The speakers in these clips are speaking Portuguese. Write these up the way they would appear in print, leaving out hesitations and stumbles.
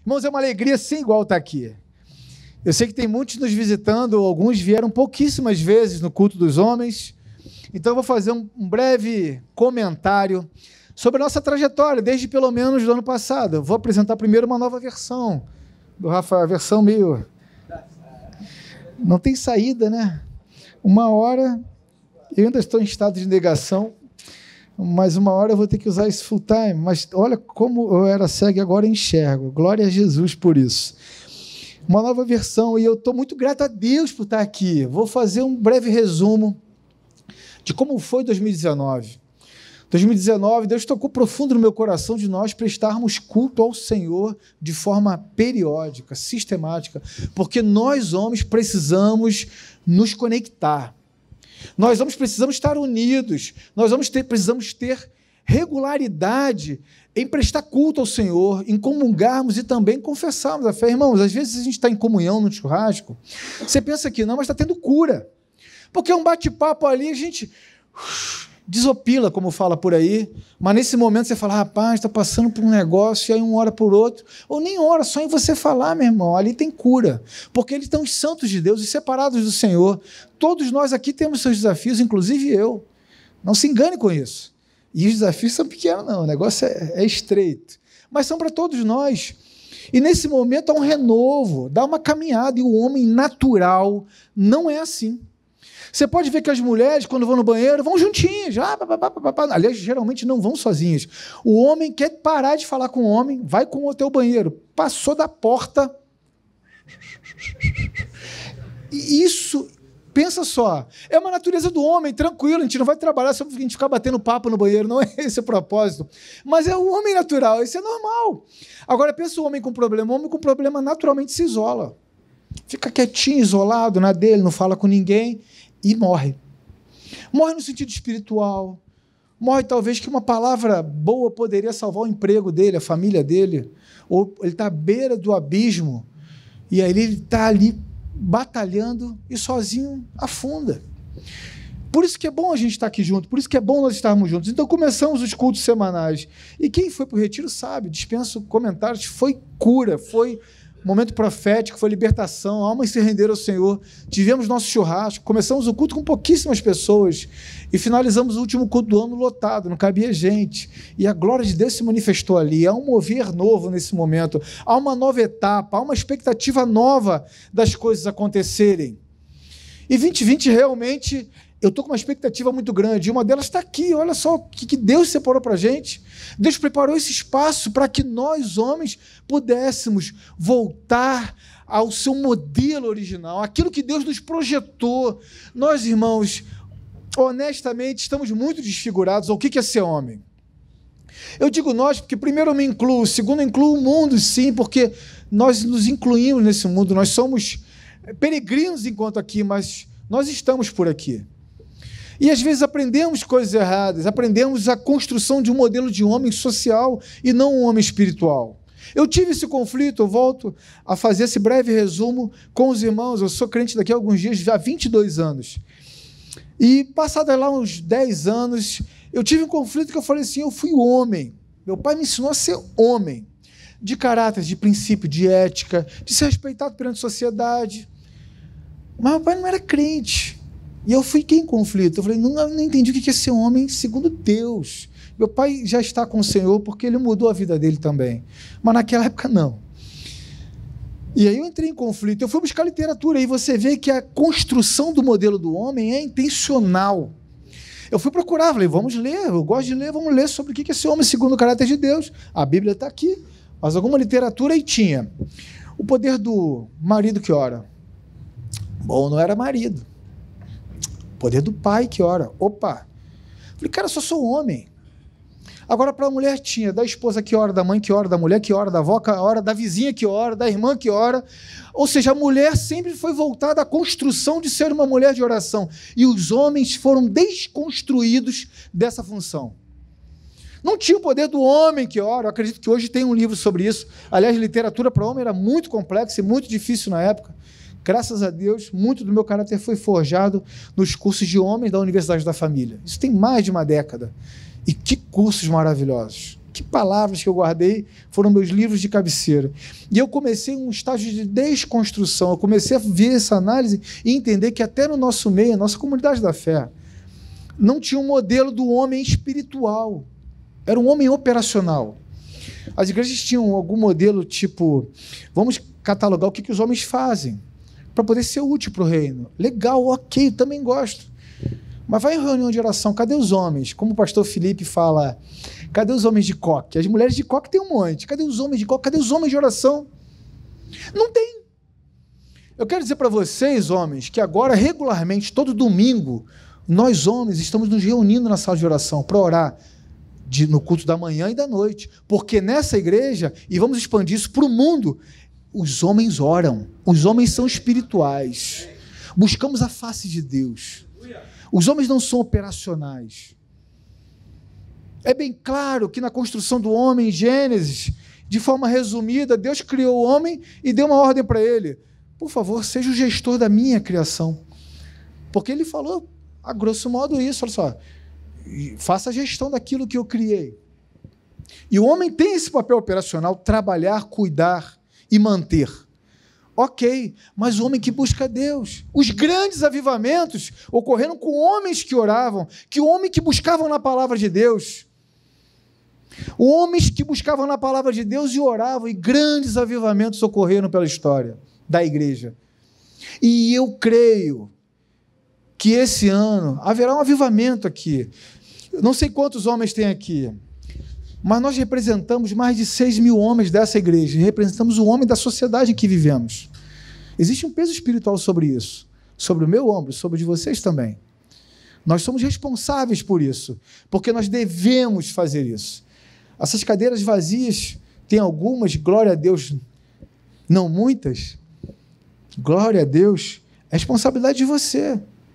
Irmãos, é uma alegria sem igual estar aqui. Eu sei que tem muitos nos visitando, alguns vieram pouquíssimas vezes no culto dos homens, então eu vou fazer um breve comentário sobre a nossa trajetória, desde pelo menos do ano passado. Eu vou apresentar primeiro uma nova versão do Rafael, a versão meio... Não tem saída, né? Uma hora, eu ainda estou em estado de negação, mas uma hora eu vou ter que usar isso full time. Mas olha como eu era cego e agora enxergo. Glória a Jesus por isso. Uma nova versão, e eu estou muito grato a Deus por estar aqui. Vou fazer um breve resumo de como foi 2019. 2019, Deus tocou profundo no meu coração de nós prestarmos culto ao Senhor de forma periódica, sistemática, porque nós, homens, precisamos nos conectar. Nós, homens, precisamos estar unidos. Nós, homens, precisamos ter regularidade em prestar culto ao Senhor, em comungarmos e também confessarmos a fé. Irmãos, às vezes a gente está em comunhão no churrasco, você pensa que não, mas está tendo cura. Porque é um bate-papo ali, a gente desopila, como fala por aí, mas nesse momento você fala, rapaz, está passando por um negócio, e aí um ora por outro, ou nem ora, só em você falar, meu irmão, ali tem cura, porque eles estão os santos de Deus e separados do Senhor. Todos nós aqui temos seus desafios, inclusive eu. Não se engane com isso. E os desafios são pequenos, não, o negócio é estreito, mas são para todos nós. E nesse momento há um renovo, dá uma caminhada, e o homem natural não é assim. Você pode ver que as mulheres, quando vão no banheiro, vão juntinhas. Aliás, geralmente não vão sozinhas. O homem quer parar de falar com o homem, vai com o teu banheiro. Passou da porta. E isso, pensa só, é uma natureza do homem, tranquilo, a gente não vai trabalhar só para a gente ficar batendo papo no banheiro, não é esse o propósito. Mas é o homem natural, isso é normal. Agora, pensa o homem com problema. O homem com problema naturalmente se isola. Fica quietinho, isolado, na dele, não fala com ninguém. E morre. Morre no sentido espiritual. Morre talvez que uma palavra boa poderia salvar o emprego dele, a família dele. Ou ele está à beira do abismo e aí ele está ali batalhando e sozinho afunda. Por isso que é bom a gente estar aqui junto, por isso que é bom nós estarmos juntos. Então começamos os cultos semanais. E quem foi para o retiro sabe, dispenso comentários, foi cura, foi momento profético, foi libertação, almas se renderam ao Senhor, tivemos nosso churrasco, começamos o culto com pouquíssimas pessoas e finalizamos o último culto do ano lotado, não cabia gente, e a glória de Deus se manifestou ali. Há um mover novo nesse momento, há uma nova etapa, há uma expectativa nova das coisas acontecerem. E 2020 realmente, eu estou com uma expectativa muito grande, e uma delas está aqui. Olha só o que Deus separou para a gente. Deus preparou esse espaço para que nós, homens, pudéssemos voltar ao seu modelo original, aquilo que Deus nos projetou. Nós, irmãos, honestamente, estamos muito desfigurados. O que é ser homem? Eu digo nós, porque primeiro eu me incluo, segundo eu incluo o mundo, sim, porque nós nos incluímos nesse mundo, nós somos peregrinos enquanto aqui, mas nós estamos por aqui. E às vezes aprendemos coisas erradas, aprendemos a construção de um modelo de homem social e não um homem espiritual. Eu tive esse conflito, eu volto a fazer esse breve resumo com os irmãos. Eu sou crente daqui a alguns dias, já há 22 anos. E passados lá uns 10 anos, eu tive um conflito que eu falei assim, eu fui homem. Meu pai me ensinou a ser homem, de caráter, de princípio, de ética, de ser respeitado perante a sociedade. Mas meu pai não era crente. E eu fiquei em conflito. Eu falei, não entendi o que é ser homem segundo Deus. Meu pai já está com o Senhor porque ele mudou a vida dele também. Mas naquela época, não. E aí eu entrei em conflito. Eu fui buscar literatura e você vê que a construção do modelo do homem é intencional. Eu fui procurar, falei, vamos ler, eu gosto de ler, vamos ler sobre o que é ser homem segundo o caráter de Deus. A Bíblia está aqui, mas alguma literatura aí tinha. O poder do marido que ora. Bom, não era marido. Poder do pai que ora. Opa! Falei, cara, eu só sou homem. Agora, para a mulher tinha da esposa que ora, da mãe que ora, da mulher que ora, da avó que ora, da vizinha que ora, da irmã que ora. Ou seja, a mulher sempre foi voltada à construção de ser uma mulher de oração. E os homens foram desconstruídos dessa função. Não tinha o poder do homem que ora. Eu acredito que hoje tem um livro sobre isso. Aliás, literatura para homem era muito complexa e muito difícil na época. Graças a Deus, muito do meu caráter foi forjado nos cursos de homens da Universidade da Família. Isso tem mais de uma década. E que cursos maravilhosos. Que palavras que eu guardei foram meus livros de cabeceira. E eu comecei um estágio de desconstrução. Eu comecei a ver essa análise e entender que até no nosso meio, a nossa comunidade da fé, não tinha um modelo do homem espiritual. Era um homem operacional. As igrejas tinham algum modelo tipo, vamos catalogar o que os homens fazem para poder ser útil para o reino. Legal, ok, também gosto. Mas vai em reunião de oração, cadê os homens? Como o pastor Felipe fala, cadê os homens de coque? As mulheres de coque tem um monte. Cadê os homens de coque? Cadê os homens de oração? Não tem. Eu quero dizer para vocês, homens, que agora, regularmente, todo domingo, nós homens estamos nos reunindo na sala de oração para orar no culto da manhã e da noite. Porque nessa igreja, e vamos expandir isso para o mundo, os homens oram. Os homens são espirituais. Buscamos a face de Deus. Os homens não são operacionais. É bem claro que na construção do homem, em Gênesis, de forma resumida, Deus criou o homem e deu uma ordem para ele. Por favor, seja o gestor da minha criação. Porque ele falou, a grosso modo, isso. Olha só, faça a gestão daquilo que eu criei. E o homem tem esse papel operacional, trabalhar, cuidar e manter. Ok, mas o homem que busca Deus. Os grandes avivamentos ocorreram com homens que oravam, que homens que buscavam na palavra de Deus. Homens que buscavam na palavra de Deus e oravam, e grandes avivamentos ocorreram pela história da igreja. E eu creio que esse ano haverá um avivamento aqui. Eu não sei quantos homens tem aqui, mas nós representamos mais de 6 mil homens dessa igreja, representamos o homem da sociedade em que vivemos. Existe um peso espiritual sobre isso, sobre o meu ombro, sobre o de vocês também. Nós somos responsáveis por isso, porque nós devemos fazer isso. Essas cadeiras vazias, tem algumas, glória a Deus, não muitas, glória a Deus, é responsabilidade de você,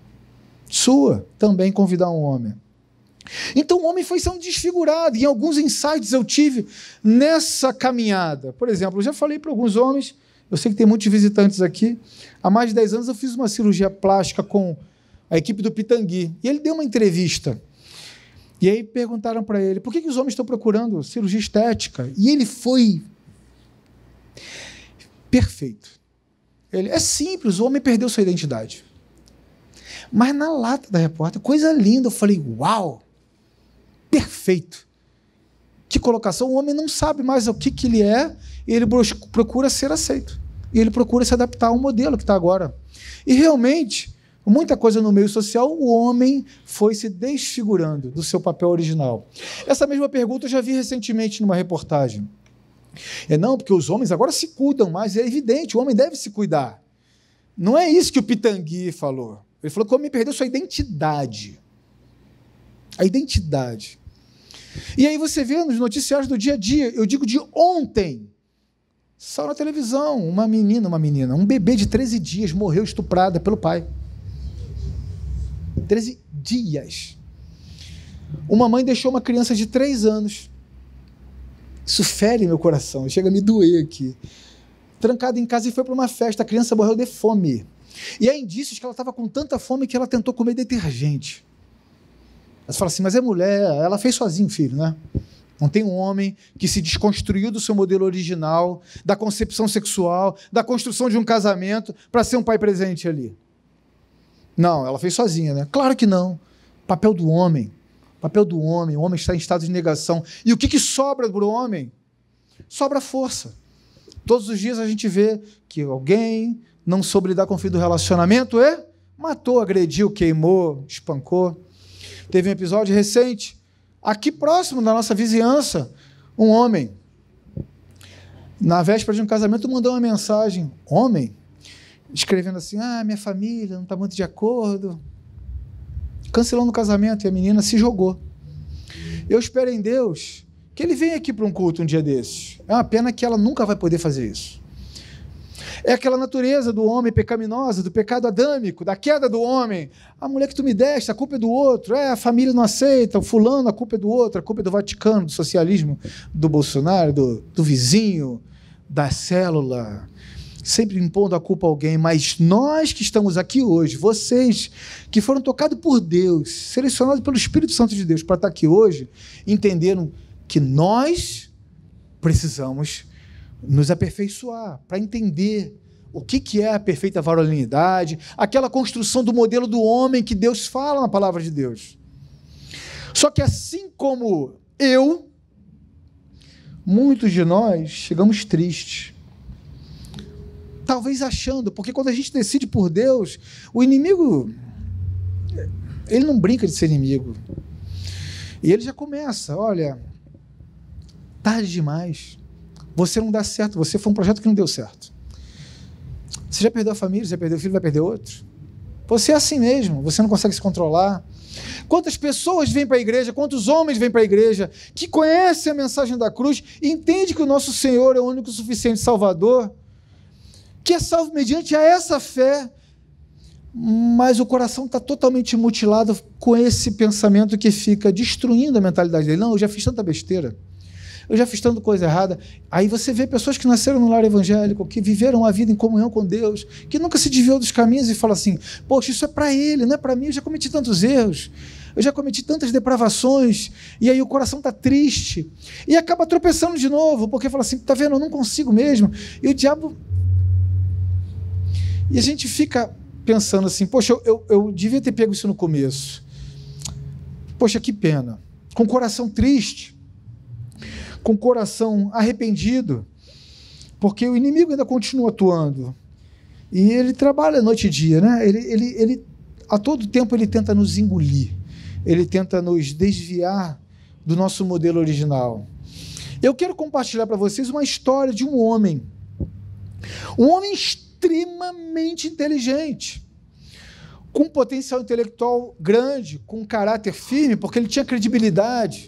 sua, também convidar um homem. Então o homem foi sendo desfigurado, e alguns insights eu tive nessa caminhada. Por exemplo, eu já falei para alguns homens, eu sei que tem muitos visitantes aqui, há mais de 10 anos eu fiz uma cirurgia plástica com a equipe do Pitangui, e ele deu uma entrevista, e aí perguntaram para ele, por que os homens estão procurando cirurgia estética? E ele foi perfeito. Ele, é simples, o homem perdeu sua identidade. Mas na lata da repórter, coisa linda, eu falei, uau, perfeito. Que colocação, o homem não sabe mais o que ele é, e ele procura ser aceito. E ele procura se adaptar ao modelo que está agora. E realmente, muita coisa no meio social, o homem foi se desfigurando do seu papel original. Essa mesma pergunta eu já vi recentemente numa reportagem. Não, porque os homens agora se cuidam mais, é evidente, o homem deve se cuidar. Não é isso que o Pitangui falou. Ele falou que o homem perdeu sua identidade. A identidade. E aí você vê nos noticiários do dia a dia, eu digo de ontem, saiu na televisão, um bebê de 13 dias morreu estuprada pelo pai. 13 dias. Uma mãe deixou uma criança de 3 anos. Isso fere meu coração, chega a me doer aqui. Trancada em casa e foi para uma festa, a criança morreu de fome. E há indícios que ela estava com tanta fome que ela tentou comer detergente. Você fala assim, mas é mulher, ela fez sozinha, filho, né? Não tem um homem que se desconstruiu do seu modelo original, da concepção sexual, da construção de um casamento, para ser um pai presente ali. Não, ela fez sozinha, né? Claro que não. Papel do homem. O homem está em estado de negação. E o que sobra para o homem? Sobra força. Todos os dias a gente vê que alguém não soube lidar com o fim do relacionamento e matou, agrediu, queimou, espancou. Teve um episódio recente, aqui próximo da nossa vizinhança, um homem, na véspera de um casamento, mandou uma mensagem, homem, escrevendo assim, minha família não está muito de acordo, cancelando o casamento, e a menina se jogou. Eu espero em Deus que ele venha aqui para um culto um dia desses. É uma pena que ela nunca vai poder fazer isso. É aquela natureza do homem pecaminosa, do pecado adâmico, da queda do homem. A mulher que tu me deste, a culpa é do outro. A família não aceita, o fulano, a culpa é do outro, a culpa é do Vaticano, do socialismo, do Bolsonaro, do vizinho, da célula. Sempre impondo a culpa a alguém. Mas nós que estamos aqui hoje, vocês que foram tocados por Deus, selecionados pelo Espírito Santo de Deus para estar aqui hoje, entenderam que nós precisamos nos aperfeiçoar para entender o que é a perfeita varonilidade, aquela construção do modelo do homem que Deus fala na palavra de Deus. Só que assim como muitos de nós chegamos tristes. Talvez achando, porque quando a gente decide por Deus, o inimigo, ele não brinca de ser inimigo. E ele já começa, olha, tarde demais, você não dá certo, você foi um projeto que não deu certo. Você já perdeu a família, já perdeu o filho, vai perder outro. Você é assim mesmo, você não consegue se controlar. Quantas pessoas vêm para a igreja, quantos homens vêm para a igreja, que conhecem a mensagem da cruz, entendem que o nosso Senhor é o único e suficiente Salvador, que é salvo mediante a essa fé, mas o coração está totalmente mutilado com esse pensamento que fica destruindo a mentalidade dele. Não, eu já fiz tanta besteira, eu já fiz tanta coisa errada. Aí você vê pessoas que nasceram no lar evangélico, que viveram a vida em comunhão com Deus, que nunca se desviou dos caminhos e fala assim, poxa, isso é para ele, não é para mim, eu já cometi tantos erros, eu já cometi tantas depravações, e aí o coração está triste, e acaba tropeçando de novo, porque fala assim, está vendo, eu não consigo mesmo, e o diabo... E a gente fica pensando assim, poxa, eu devia ter pego isso no começo, poxa, que pena, com o coração triste, com o coração arrependido, porque o inimigo ainda continua atuando, e ele trabalha noite e dia, né? Ele a todo tempo ele tenta nos engolir, ele tenta nos desviar do nosso modelo original. Eu quero compartilhar para vocês uma história de um homem extremamente inteligente, com potencial intelectual grande, com caráter firme, porque ele tinha credibilidade.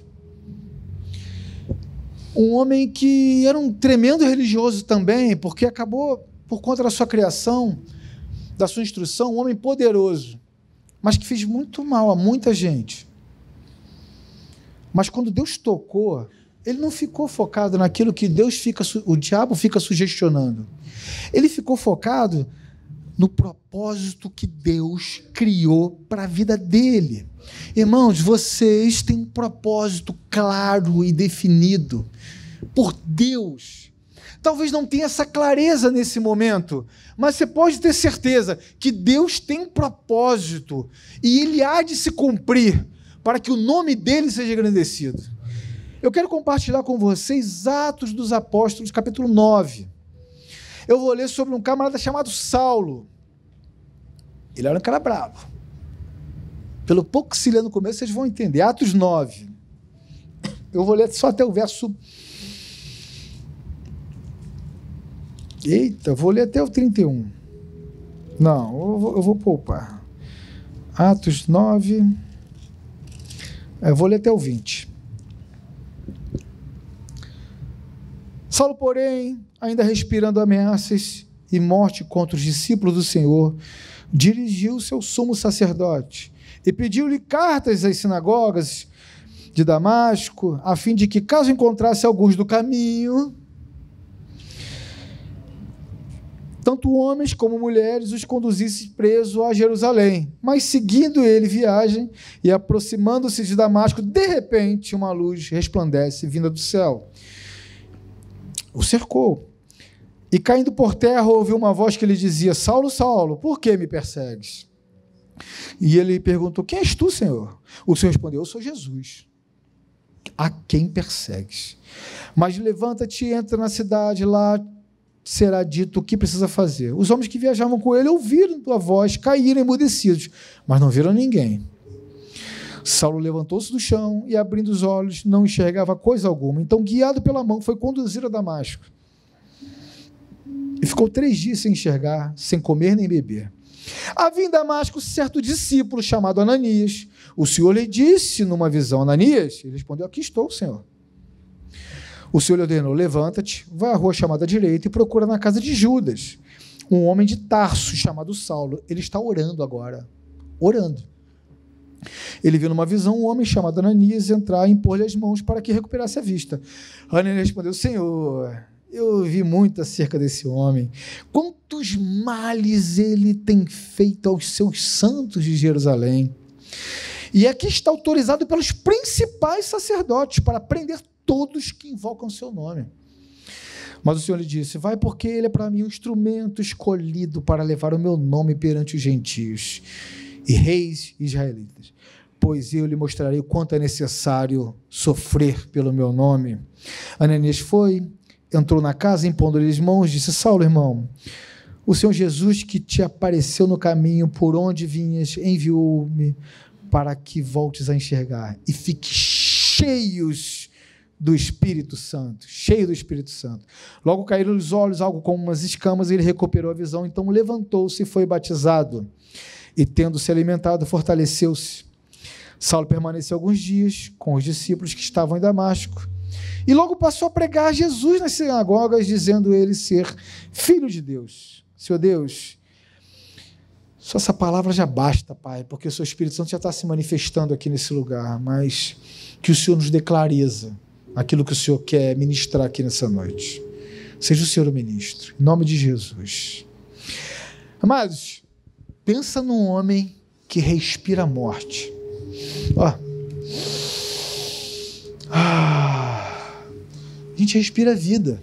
Um homem que era um tremendo religioso também, porque acabou, por conta da sua criação, da sua instrução, um homem poderoso, mas que fez muito mal a muita gente. Mas quando Deus tocou, ele não ficou focado naquilo que o diabo fica sugestionando. Ele ficou focado no propósito que Deus criou para a vida dele. Irmãos, vocês têm um propósito claro e definido por Deus. Talvez não tenha essa clareza nesse momento, mas você pode ter certeza que Deus tem um propósito e ele há de se cumprir para que o nome dele seja engrandecido. Eu quero compartilhar com vocês Atos dos Apóstolos, capítulo 9. Eu vou ler sobre um camarada chamado Saulo. Ele era um cara bravo. Pelo pouco que se lê no começo, vocês vão entender. Atos 9. Eu vou ler só até o verso... Eita, vou ler até o 31. Não, eu vou poupar. Atos 9... Eu vou ler até o 20. Saulo, porém, ainda respirando ameaças e morte contra os discípulos do Senhor, dirigiu-se ao sumo sacerdote e pediu-lhe cartas às sinagogas de Damasco, a fim de que, caso encontrasse alguns do caminho, tanto homens como mulheres, os conduzisse preso a Jerusalém. Mas, seguindo ele viagem e aproximando-se de Damasco, de repente, uma luz resplandece vinda do céu. O cercou. E, caindo por terra, ouviu uma voz que lhe dizia, Saulo, Saulo, por que me persegues? E ele perguntou, quem és tu, Senhor? O Senhor respondeu, eu sou Jesus, a quem persegues. Mas levanta-te e entra na cidade, lá será dito o que precisa fazer. Os homens que viajavam com ele ouviram a voz, caíram emudecidos, mas não viram ninguém. Saulo levantou-se do chão e, abrindo os olhos, não enxergava coisa alguma. Então, guiado pela mão, foi conduzido a Damasco. E ficou 3 dias sem enxergar, sem comer nem beber. Havia em Damasco certo discípulo chamado Ananias. O Senhor lhe disse numa visão, Ananias? Ele respondeu, aqui estou, Senhor. O Senhor lhe ordenou, levanta-te, vai à rua chamada à direita e procura na casa de Judas, um homem de Tarso chamado Saulo. Ele está orando agora, orando. Ele viu numa visão um homem chamado Ananias entrar e impor-lhe as mãos para que recuperasse a vista. Ananias respondeu, Senhor, eu vi muito acerca desse homem. Quantos males ele tem feito aos seus santos de Jerusalém. E aqui está autorizado pelos principais sacerdotes para prender todos que invocam o seu nome. Mas o Senhor lhe disse: vai, porque ele é para mim um instrumento escolhido para levar o meu nome perante os gentios e reis israelitas, pois eu lhe mostrarei o quanto é necessário sofrer pelo meu nome. Ananias foi, entrou na casa, impondo-lhe as mãos, disse: Saulo, irmão, o Senhor Jesus, que te apareceu no caminho por onde vinhas, enviou-me para que voltes a enxergar e fiques cheios do Espírito Santo, cheio do Espírito Santo. Logo caíram os olhos, algo como umas escamas, e ele recuperou a visão, então levantou-se e foi batizado. E tendo se alimentado, fortaleceu-se. Saulo permaneceu alguns dias com os discípulos que estavam em Damasco, e logo passou a pregar Jesus nas sinagogas, dizendo ele ser filho de Deus. Senhor Deus, só essa palavra já basta, Pai, porque o seu Espírito Santo já está se manifestando aqui nesse lugar, mas que o Senhor nos dê clareza aquilo que o Senhor quer ministrar aqui nessa noite. Seja o Senhor o ministro, em nome de Jesus. Amados, pensa num homem que respira a morte. A gente respira a vida.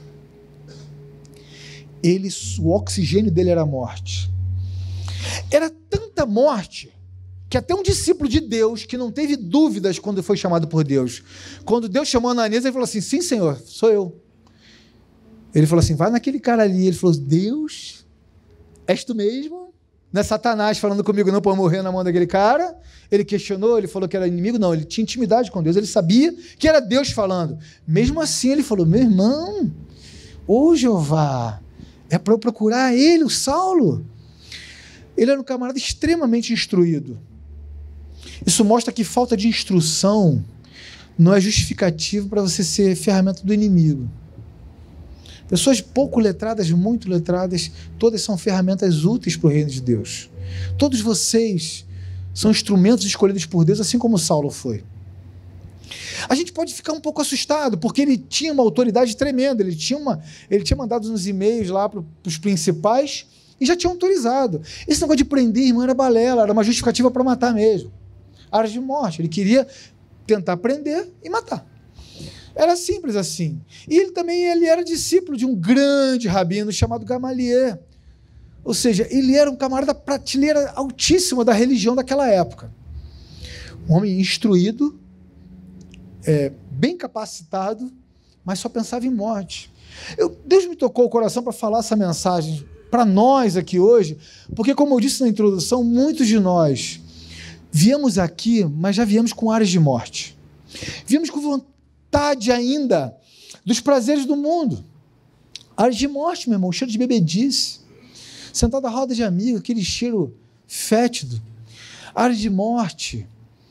O oxigênio dele era a morte. Era tanta morte que até um discípulo de Deus, que não teve dúvidas quando foi chamado por Deus, quando Deus chamou Ananias, ele falou assim: sim, Senhor, sou eu. Ele falou assim: vai naquele cara ali. Ele falou: Deus, és tu mesmo? Não é Satanás falando comigo não para morrer na mão daquele cara? Ele questionou, ele falou que era inimigo? Não, ele tinha intimidade com Deus, ele sabia que era Deus falando. Mesmo assim ele falou: meu irmão, ô Jeová, é para eu procurar ele, o Saulo. Ele era um camarada extremamente instruído. Isso mostra que falta de instrução não é justificativo para você ser ferramenta do inimigo. Pessoas pouco letradas, muito letradas, todas são ferramentas úteis para o reino de Deus. Todos vocês são instrumentos escolhidos por Deus, assim como Saulo foi. A gente pode ficar um pouco assustado, porque ele tinha uma autoridade tremenda, ele tinha mandado uns e-mails lá para os principais e já tinha autorizado. Esse negócio de prender, irmão, era balela, era uma justificativa para matar mesmo. Áreas de morte, ele queria tentar prender e matar. Era simples assim. E ele era discípulo de um grande rabino chamado Gamaliel. Ou seja, ele era um camarada prateleira altíssima da religião daquela época. Um homem instruído, bem capacitado, mas só pensava em morte. Deus me tocou o coração para falar essa mensagem para nós aqui hoje, porque, como eu disse na introdução, muitos de nós viemos aqui, mas já viemos com áreas de morte. Viemos com vontade ainda dos prazeres do mundo. Áreas de morte, meu irmão, cheiro de bebedice, sentado à roda de amigos, aquele cheiro fétido. Áreas de morte.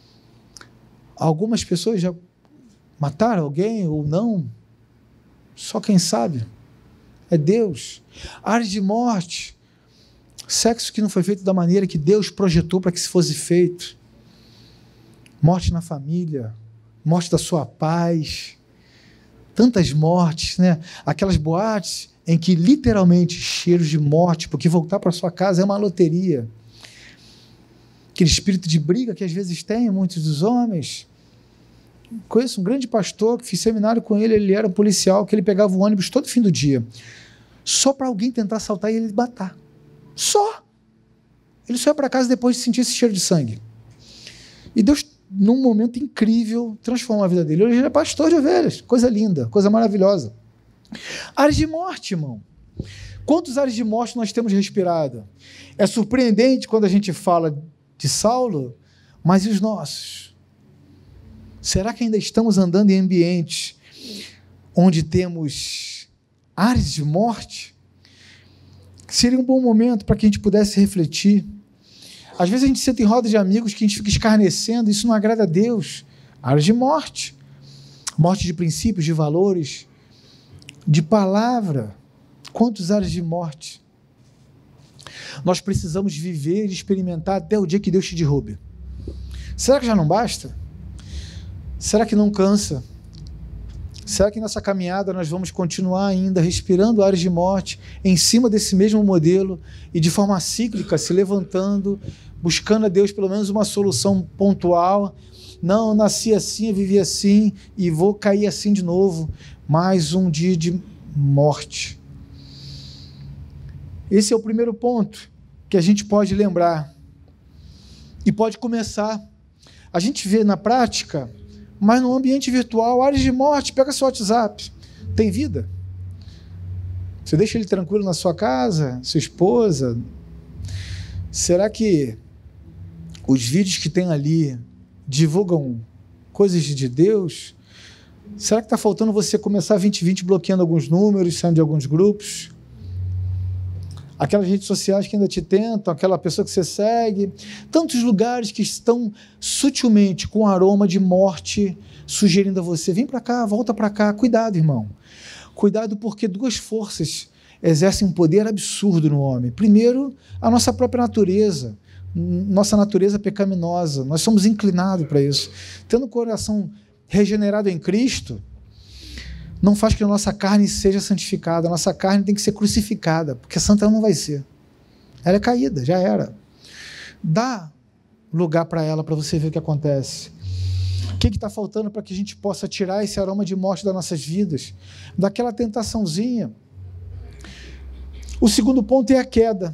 Algumas pessoas já mataram alguém ou não, só quem sabe é Deus. Áreas de morte, sexo que não foi feito da maneira que Deus projetou para que se fosse feito, morte na família, morte da sua paz, tantas mortes, né? Aquelas boates em que literalmente cheiros de morte, porque voltar para sua casa é uma loteria. Aquele espírito de briga que às vezes tem muitos dos homens. Conheço um grande pastor que fiz seminário com ele, ele era um policial, que ele pegava o ônibus todo fim do dia, só para alguém tentar assaltar e ele matar. Só. Ele só ia para casa depois de sentir esse cheiro de sangue. E Deus, num momento incrível, transformou a vida dele. Ele é pastor de ovelhas, coisa linda, coisa maravilhosa. Áreas de morte, irmão. Quantos áreas de morte nós temos respirado? É surpreendente quando a gente fala de Saulo, mas e os nossos? Será que ainda estamos andando em ambientes onde temos áreas de morte? Seria um bom momento para que a gente pudesse refletir. Às vezes a gente senta em roda de amigos que a gente fica escarnecendo, isso não agrada a Deus. Áreas de morte. Morte de princípios, de valores, de palavra. Quantas áreas de morte? Nós precisamos viver e experimentar até o dia que Deus te derrube. Será que já não basta? Será que não cansa? Será que nessa caminhada nós vamos continuar ainda respirando áreas de morte em cima desse mesmo modelo e de forma cíclica se levantando, buscando a Deus pelo menos uma solução pontual Não, eu nasci assim, eu vivi assim e vou cair assim de novo. Mais um dia de morte. Esse é o primeiro ponto que a gente pode lembrar e pode começar. A gente vê na prática, mas no ambiente virtual, áreas de morte. Pega seu WhatsApp, tem vida? Você deixa ele tranquilo na sua casa, sua esposa? Será que os vídeos que tem ali divulgam coisas de Deus? Será que está faltando você começar 2020 bloqueando alguns números, saindo de alguns grupos? Aquelas redes sociais que ainda te tentam, aquela pessoa que você segue, tantos lugares que estão sutilmente com aroma de morte sugerindo a você, vem para cá, volta para cá. Cuidado, irmão. Cuidado, porque duas forças exercem um poder absurdo no homem. Primeiro, a nossa própria natureza, nossa natureza pecaminosa. Nós somos inclinados para isso. Tendo o coração regenerado em Cristo, não faz que a nossa carne seja santificada. A nossa carne tem que ser crucificada, porque santa ela não vai ser. Ela é caída, já era. Dá lugar para ela, para você ver o que acontece. O que está faltando para que a gente possa tirar esse aroma de morte das nossas vidas? Daquela tentaçãozinha. O segundo ponto é a queda.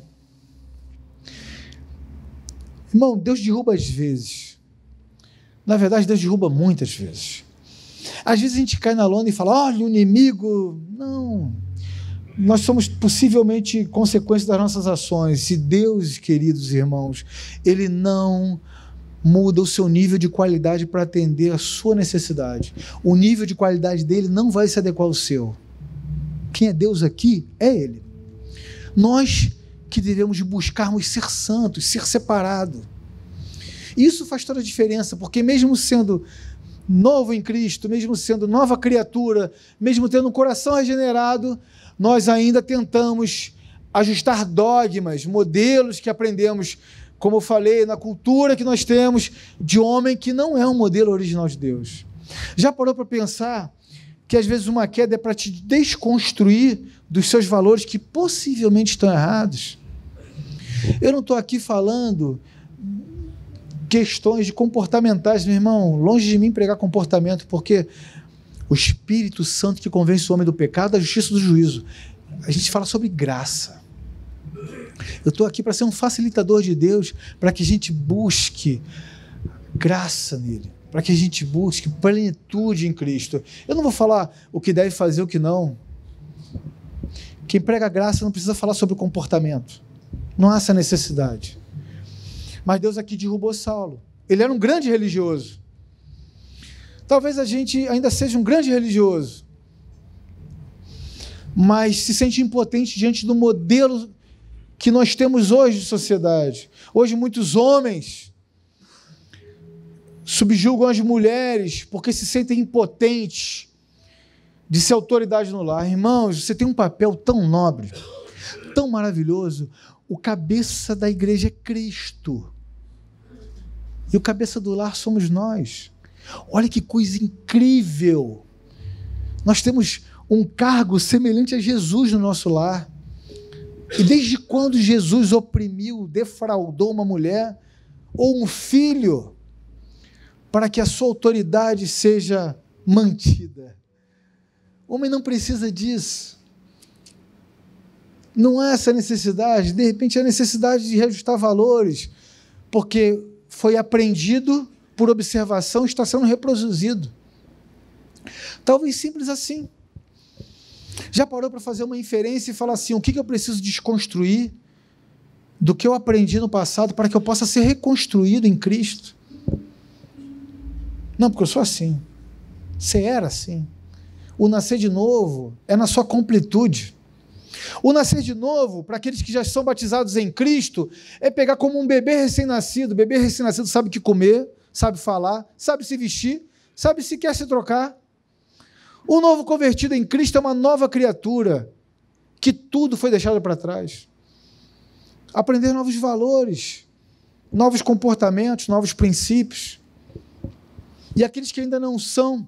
Irmão, Deus derruba às vezes. Na verdade, Deus derruba muitas vezes. Às vezes a gente cai na lona e fala, olha, o inimigo. Não. Nós somos possivelmente consequência das nossas ações. E Deus, queridos irmãos, Ele não muda o seu nível de qualidade para atender a sua necessidade. O nível de qualidade dele não vai se adequar ao seu. Quem é Deus aqui é Ele. Nós que devemos buscarmos ser santos, ser separado. Isso faz toda a diferença, porque mesmo sendo novo em Cristo, mesmo sendo nova criatura, mesmo tendo um coração regenerado, nós ainda tentamos ajustar dogmas, modelos que aprendemos, como eu falei, na cultura que nós temos, de homem que não é um modelo original de Deus. Já parou para pensar que às vezes uma queda é para te desconstruir dos seus valores que possivelmente estão errados? Eu não estou aqui falando questões de comportamentais, meu irmão, longe de mim pregar comportamento, porque o Espírito Santo que convence o homem do pecado, da justiça e do juízo. A gente fala sobre graça. Eu estou aqui para ser um facilitador de Deus, para que a gente busque graça nele, para que a gente busque plenitude em Cristo. Eu não vou falar o que deve fazer, o que não. Quem prega graça não precisa falar sobre o comportamento. Não há essa necessidade. Mas Deus aqui derrubou Saulo. Ele era um grande religioso. Talvez a gente ainda seja um grande religioso, mas se sente impotente diante do modelo que nós temos hoje de sociedade. Hoje muitos homens subjugam as mulheres porque se sentem impotentes de ser autoridade no lar. Irmãos, você tem um papel tão nobre, tão maravilhoso. O cabeça da igreja é Cristo. E o cabeça do lar somos nós. Olha que coisa incrível. Nós temos um cargo semelhante a Jesus no nosso lar. E desde quando Jesus oprimiu, defraudou uma mulher ou um filho para que a sua autoridade seja mantida? O homem não precisa disso. Não há essa necessidade. De repente, a necessidade de reajustar valores, porque foi aprendido por observação, está sendo reproduzido. Talvez simples assim. Já parou para fazer uma inferência e falar assim, o que eu preciso desconstruir do que eu aprendi no passado para que eu possa ser reconstruído em Cristo? Não, porque eu sou assim. Você era assim. O nascer de novo é na sua completude. O nascer de novo, para aqueles que já são batizados em Cristo, é pegar como um bebê recém-nascido. O bebê recém-nascido sabe o que comer, sabe falar, sabe se vestir, sabe se quer se trocar. O novo convertido em Cristo é uma nova criatura, que tudo foi deixado para trás. Aprender novos valores, novos comportamentos, novos princípios. E aqueles que ainda não são,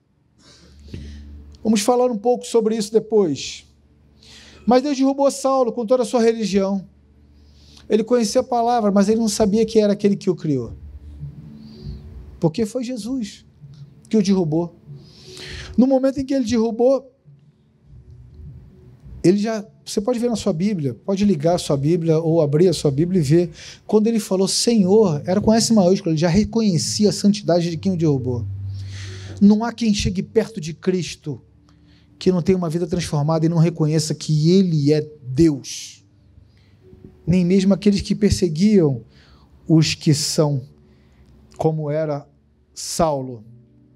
vamos falar um pouco sobre isso depois. Mas Deus derrubou Saulo com toda a sua religião. Ele conhecia a palavra, mas ele não sabia que era aquele que o criou. Porque foi Jesus que o derrubou. No momento em que ele derrubou, você pode ver na sua Bíblia, pode ligar a sua Bíblia ou abrir a sua Bíblia e ver, quando ele falou Senhor, era com S maiúsculo, ele já reconhecia a santidade de quem o derrubou. Não há quem chegue perto de Cristo que não tenha uma vida transformada e não reconheça que ele é Deus. Nem mesmo aqueles que perseguiam os que são, como era Saulo.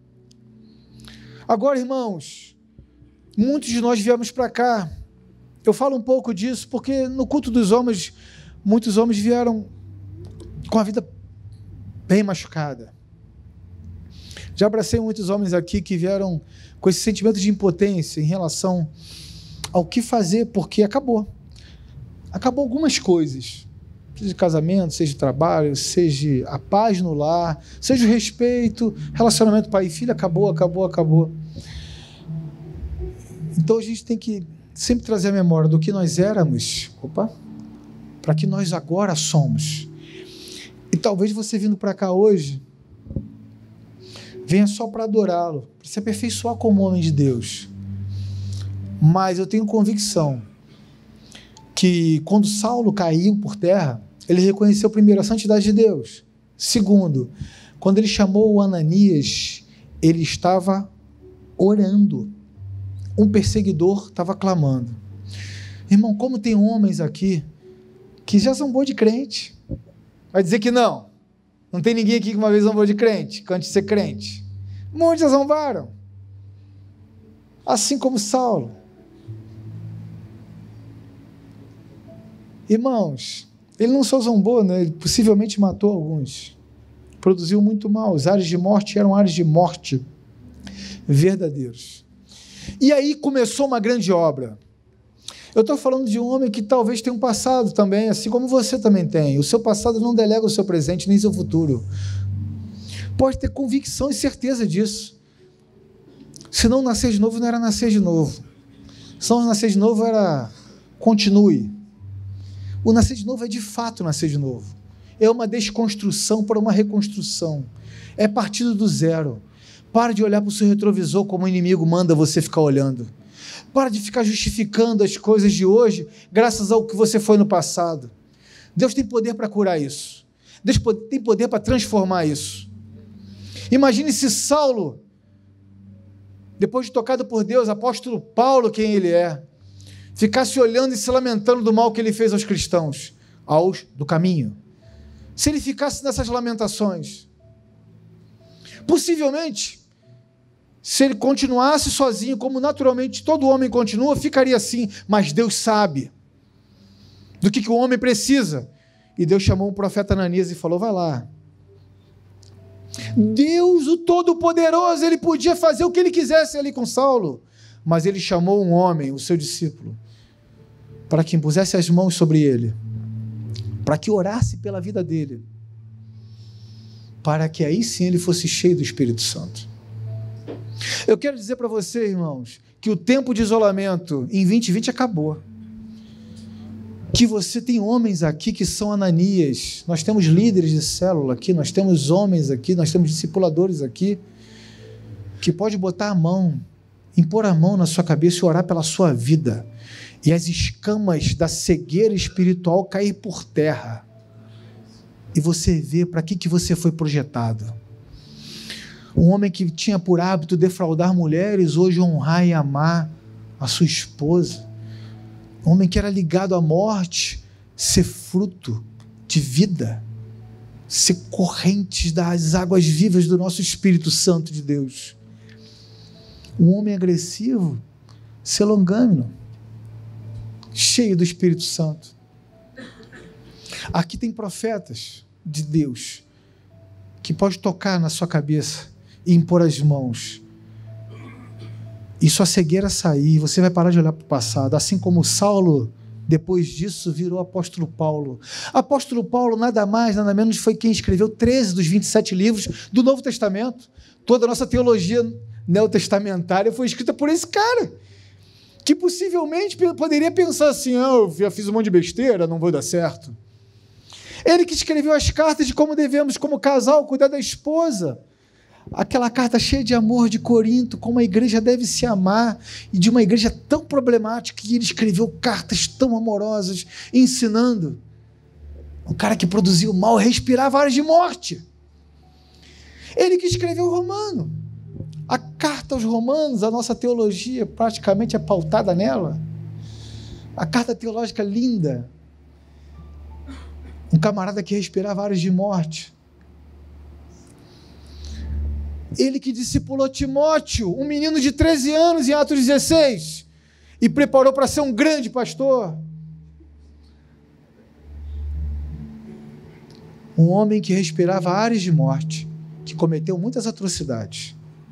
Agora, irmãos, muitos de nós viemos para cá. Eu falo um pouco disso porque no culto dos homens, muitos homens vieram com a vida bem machucada. Já abracei muitos homens aqui que vieram com esse sentimento de impotência em relação ao que fazer, porque acabou. Acabou algumas coisas. Seja casamento, seja trabalho, seja a paz no lar, seja o respeito, relacionamento pai e filho, acabou. Então a gente tem que sempre trazer a memória do que nós éramos, para que nós agora somos. E talvez você vindo para cá hoje, venha só para adorá-lo, para se aperfeiçoar como homem de Deus. Mas eu tenho convicção que quando Saulo caiu por terra, ele reconheceu primeiro a santidade de Deus. Segundo, quando ele chamou o Ananias, ele estava orando. Um perseguidor estava clamando. Irmão, como tem homens aqui que já zombou de crente. Vai dizer que não. Não tem ninguém aqui que uma vez zombou de crente, que antes de ser crente. Muitos já zombaram. Assim como Saulo. Irmãos, ele não só zombou, né? Ele possivelmente matou alguns. Produziu muito mal. Os ares de morte eram ares de morte verdadeiros. E aí começou uma grande obra. Eu estou falando de um homem que talvez tenha um passado também, assim como você também tem. O seu passado não delega o seu presente nem seu futuro. Pode ter convicção e certeza disso. Se não nascer de novo, não era nascer de novo. Se não nascer de novo, era continue. O nascer de novo é de fato nascer de novo. É uma desconstrução para uma reconstrução. É partido do zero. Para de olhar para o seu retrovisor como o inimigo manda você ficar olhando. Para de ficar justificando as coisas de hoje graças ao que você foi no passado. Deus tem poder para curar isso. Deus tem poder para transformar isso. Imagine se Saulo, depois de tocado por Deus, apóstolo Paulo, quem ele é, ficasse olhando e se lamentando do mal que ele fez aos cristãos, aos do caminho. Se ele ficasse nessas lamentações, possivelmente, se ele continuasse sozinho, como naturalmente todo homem continua, ficaria assim, mas Deus sabe do que o homem precisa. E Deus chamou o profeta Ananias e falou, vai lá. Deus, o Todo-Poderoso, ele podia fazer o que ele quisesse ali com Saulo, mas ele chamou um homem, o seu discípulo, para que impusesse as mãos sobre ele, para que orasse pela vida dele, para que aí sim ele fosse cheio do Espírito Santo. Eu quero dizer para você, irmãos, que o tempo de isolamento em 2020 acabou. Que você tem homens aqui que são Ananias, nós temos líderes de célula aqui, nós temos homens aqui, nós temos discipuladores aqui, que pode botar a mão, impor a mão na sua cabeça e orar pela sua vida, e as escamas da cegueira espiritual cair por terra, e você vê para que você foi projetado. Um homem que tinha por hábito defraudar mulheres, hoje honrar e amar a sua esposa. Um homem que era ligado à morte, ser fruto de vida, ser correntes das águas vivas do nosso Espírito Santo de Deus. Um homem agressivo, ser longâmino, cheio do Espírito Santo. Aqui tem profetas de Deus que pode tocar na sua cabeça e impor as mãos, e sua cegueira sair, você vai parar de olhar para o passado, assim como Saulo, depois disso, virou apóstolo Paulo. Apóstolo Paulo, nada mais, nada menos, foi quem escreveu 13 dos 27 livros do Novo Testamento. Toda a nossa teologia neotestamentária foi escrita por esse cara, que possivelmente poderia pensar assim, eu já fiz um monte de besteira, não vou dar certo. Ele que escreveu as cartas de como devemos, como casal, cuidar da esposa, aquela carta cheia de amor de Corinto, como a igreja deve se amar, e de uma igreja tão problemática, que ele escreveu cartas tão amorosas, ensinando. Um cara que produziu mal, respirava ares de morte. Ele que escreveu o Romano. A carta aos Romanos, a nossa teologia praticamente é pautada nela. A carta teológica linda. Um camarada que respirava ares de morte. Ele que discipulou Timóteo, um menino de 13 anos em Atos 16, e preparou para ser um grande pastor. Um homem que respirava ares de morte, que cometeu muitas atrocidades.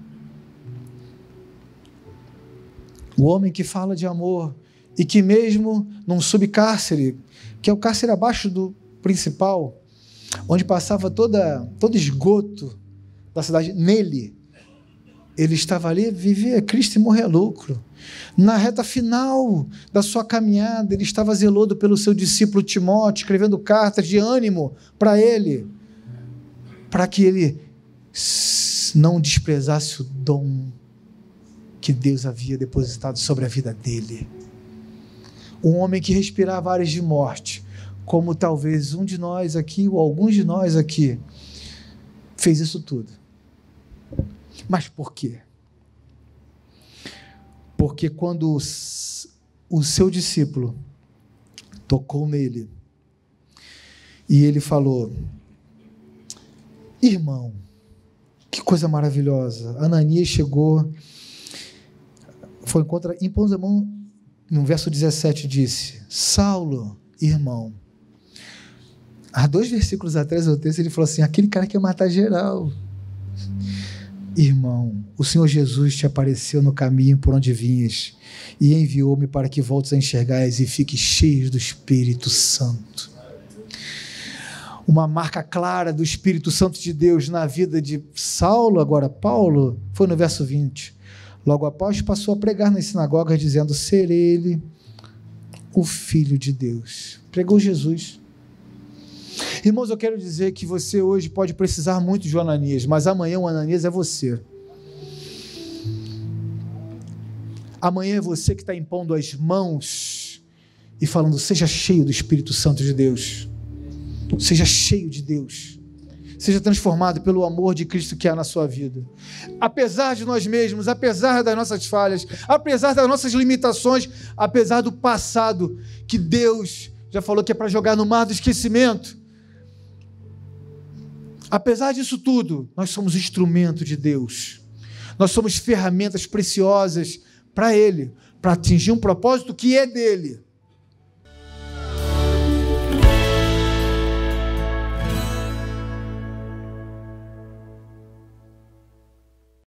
O homem que fala de amor e que mesmo num subcárcere, que é o cárcere abaixo do principal, onde passava todo esgoto da cidade, nele, ele estava ali, viver Cristo e morrer é lucro. Na reta final da sua caminhada, ele estava zeloso pelo seu discípulo Timóteo, escrevendo cartas de ânimo para ele, para que ele não desprezasse o dom que Deus havia depositado sobre a vida dele. Um homem que respirava ares de morte, como talvez um de nós aqui, ou alguns de nós aqui, fez isso tudo. Mas por quê? Porque quando o seu discípulo tocou nele e ele falou: irmão, que coisa maravilhosa. Ananias chegou, foi encontrar, impôs a mão, no verso 17 disse: Saulo, irmão. Há 2 versículos atrás do texto ele falou assim: aquele cara que ia matar geral. Irmão, o Senhor Jesus te apareceu no caminho por onde vinhas e enviou-me para que voltes a enxergares e fiques cheios do Espírito Santo. Uma marca clara do Espírito Santo de Deus na vida de Saulo, agora Paulo, foi no verso 20. Logo após passou a pregar nas sinagogas dizendo ser ele o Filho de Deus. Pregou Jesus. Irmãos, eu quero dizer que você hoje pode precisar muito de Ananias, mas amanhã o Ananias é você. Amanhã é você que está impondo as mãos e falando: seja cheio do Espírito Santo de Deus. Seja cheio de Deus. Seja transformado pelo amor de Cristo que há na sua vida. Apesar de nós mesmos, apesar das nossas falhas, apesar das nossas limitações, apesar do passado que Deus já falou que é para jogar no mar do esquecimento. Apesar disso tudo, nós somos instrumento de Deus. Nós somos ferramentas preciosas para Ele, para atingir um propósito que é dele.